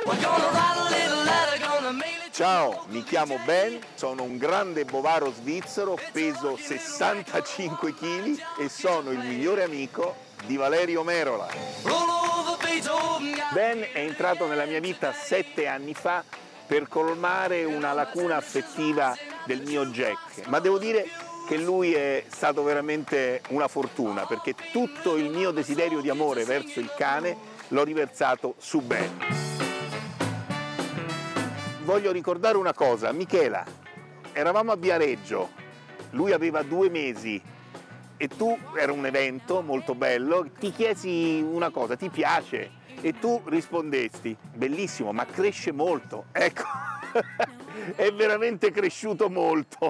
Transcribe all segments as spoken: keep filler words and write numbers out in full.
Ciao, mi chiamo Ben, sono un grande bovaro svizzero, peso sessantacinque chili e sono il migliore amico di Valerio Merola. Ben è entrato nella mia vita sette anni fa per colmare una lacuna affettiva del mio Jack, ma devo dire che lui è stato veramente una fortuna, perché tutto il mio desiderio di amore verso il cane l'ho riversato su Ben. Voglio ricordare una cosa, Michela, eravamo a Viareggio, lui aveva due mesi e tu, era un evento molto bello, ti chiesi una cosa, ti piace? E tu rispondesti, bellissimo, ma cresce molto. Ecco, è veramente cresciuto molto.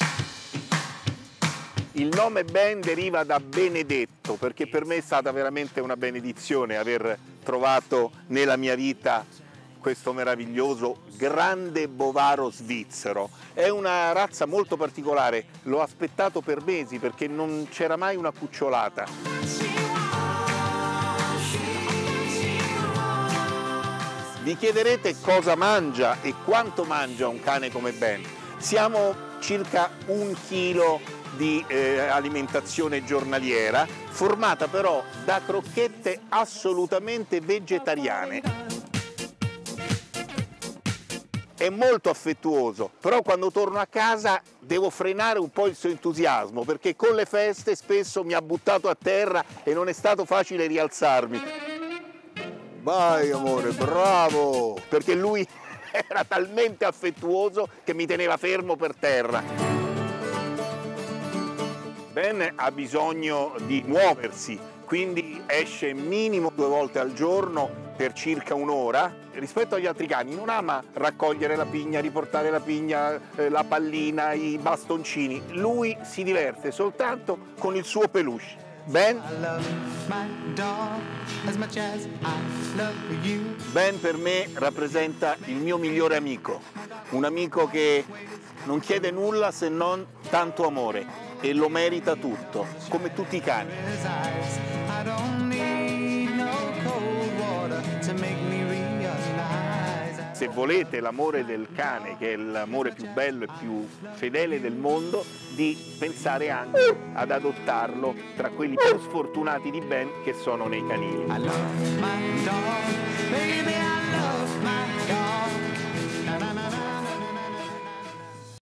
Il nome Ben deriva da Benedetto, perché per me è stata veramente una benedizione aver trovato nella mia vita questo meraviglioso grande bovaro svizzero. È una razza molto particolare, l'ho aspettato per mesi perché non c'era mai una cucciolata. Vi chiederete cosa mangia e quanto mangia un cane come Ben. Siamo circa un chilo di eh, alimentazione giornaliera, formata però da crocchette assolutamente vegetariane. È molto affettuoso, però quando torno a casa devo frenare un po' il suo entusiasmo, perché con le feste spesso mi ha buttato a terra e non è stato facile rialzarmi. Vai amore, bravo! Perché lui era talmente affettuoso che mi teneva fermo per terra. Ben ha bisogno di muoversi, quindi esce minimo due volte al giorno per circa un'ora. Rispetto agli altri cani non ama raccogliere la pigna, riportare la pigna, eh, la pallina, i bastoncini. Lui si diverte soltanto con il suo peluche. Ben? Ben per me rappresenta il mio migliore amico, un amico che non chiede nulla se non tanto amore e lo merita tutto, come tutti i cani. Se volete l'amore del cane, che è l'amore più bello e più fedele del mondo, di pensare anche ad adottarlo tra quelli più sfortunati di Ben che sono nei canili.